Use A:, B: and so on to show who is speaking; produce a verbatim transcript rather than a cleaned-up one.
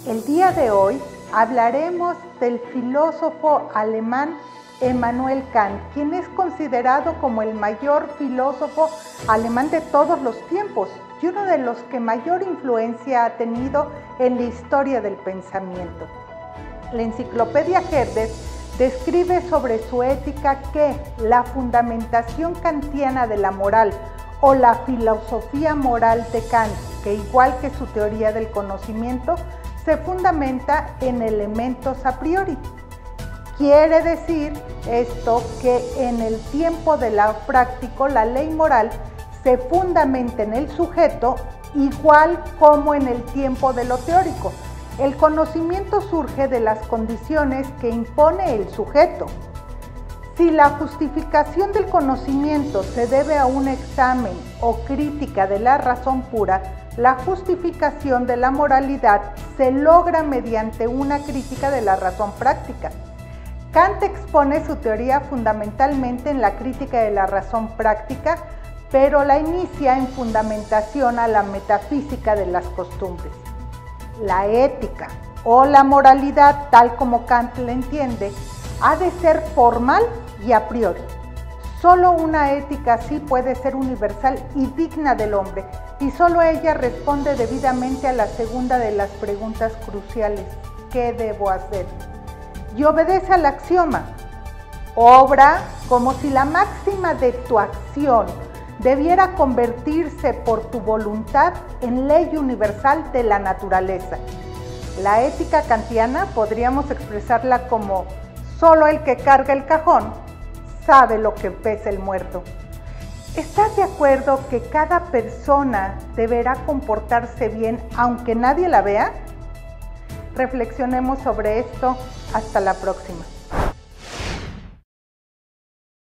A: El día de hoy hablaremos del filósofo alemán Immanuel Kant, quien es considerado como el mayor filósofo alemán de todos los tiempos y uno de los que mayor influencia ha tenido en la historia del pensamiento. La enciclopedia Herder describe sobre su ética que la fundamentación kantiana de la moral o la filosofía moral de Kant, que igual que su teoría del conocimiento, se fundamenta en elementos a priori. Quiere decir esto que en el tiempo de lo práctico la ley moral se fundamenta en el sujeto igual como en el tiempo de lo teórico. El conocimiento surge de las condiciones que impone el sujeto. Si la justificación del conocimiento se debe a un examen o crítica de la razón pura, la justificación de la moralidad se logra mediante una crítica de la razón práctica. Kant expone su teoría fundamentalmente en la crítica de la razón práctica, pero la inicia en fundamentación a la metafísica de las costumbres. La ética o la moralidad, tal como Kant la entiende, ha de ser formal y a priori. Solo una ética así puede ser universal y digna del hombre, y solo ella responde debidamente a la segunda de las preguntas cruciales: ¿qué debo hacer? Y obedece al axioma: obra como si la máxima de tu acción debiera convertirse por tu voluntad en ley universal de la naturaleza. La ética kantiana podríamos expresarla como: solo el que carga el cajón sabe lo que pesa el muerto. ¿Estás de acuerdo que cada persona deberá comportarse bien aunque nadie la vea? Reflexionemos sobre esto. Hasta la próxima.